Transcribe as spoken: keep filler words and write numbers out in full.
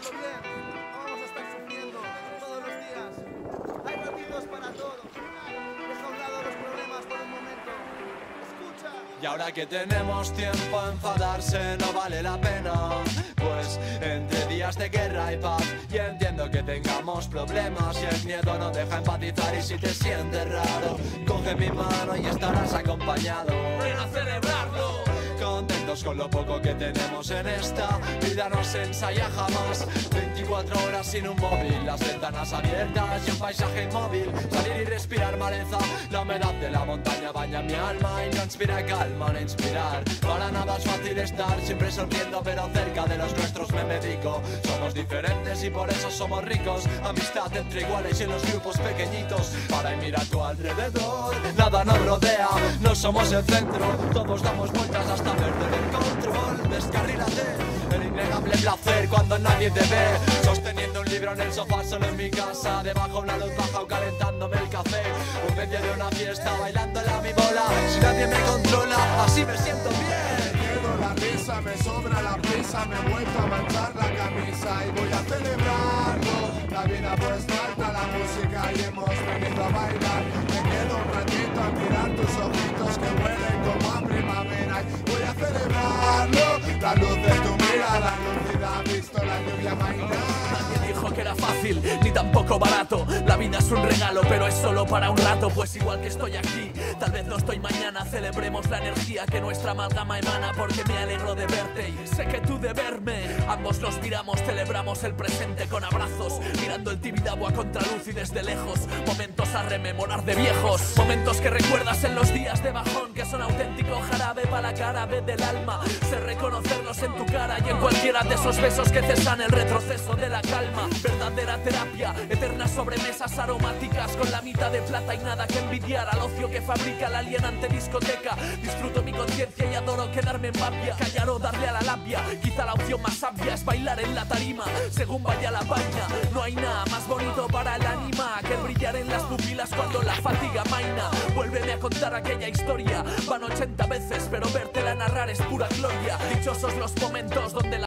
pasarlo bien, no vamos a estar sufriendo todos los días. Hay ratitos para todo. Deja a un lado los problemas por un momento. Escucha. Y ahora que tenemos tiempo a enfadarse no vale la pena, pues entre días de guerra y paz, y entiendo que tengamos problemas y el miedo no deja empatizar. Y si te sientes raro, coge mi mano y estarás acompañado. Ven a celebrarlo. Contentos con lo poco que tenemos en esta vida, no se ensaya jamás. Veinticuatro horas sin un móvil, las ventanas abiertas y un paisaje inmóvil. Salir y respirar maleza, la humedad de la montaña baña mi alma y no inspira calma, no inspirar. Para nada es fácil estar siempre sonriendo, pero cerca de los nuestros me medico. Somos diferentes y por eso somos ricos. Amistad entre iguales y en los grupos pequeñitos. Para y mira a tu alrededor, nada nos rodea, no somos el centro. Todos damos vueltas hasta perder el control. Descarrílate, el innegable placer cuando nadie te ve, sosteniendo un libro en el sofá solo en mi casa, debajo una luz baja o calentándome el café, o en medio de una fiesta bailando en la mi bola. Si nadie me controla, así me siento bien. Quiero la risa, me sobra la prisa, me he vuelto a manchar la camisa y voy a celebrarlo. La vida pues falta la música y hemos venido a bailar. Me quedo un ratito a mirar tus ojitos que huelen como a primavera y voy a celebrarlo. La luz de tu mirada lúcida, visto la lluvia mainar. Nadie dijo que era fácil, ni tampoco barato. La vida es un regalo, pero es solo para un rato. Pues igual que estoy aquí, tal vez no estoy mañana. Celebremos la energía que nuestra amalgama emana, porque me alegro de verte y sé que tú de verme. Ambos nos miramos, celebramos el presente con abrazos, mirando el Tibidabo a contraluz y desde lejos. Momentos a rememorar de viejos, momentos que recuerdas en los días de bajón, que son auténtico jarabe para la cara B del alma. Sé reconocerlos en tu cara y en cualquiera de esos besos que cesan el retroceso de la calma. Verdadera terapia, eternas sobremesas aromáticas con la mitad de plata y nada que envidiar al ocio que fabrica la alienante discoteca. Disfruto mi conciencia y adoro quedarme en papia, callar o darle a la labia. Quizá la opción más sabia es bailar en la tarima según vaya la vaina. No hay nada más bonito para el ánima que brillar en las pupilas cuando la fatiga maina. Vuélveme a contar aquella historia, van ochenta veces pero vértela narrar es pura gloria. Dichosos los momentos donde la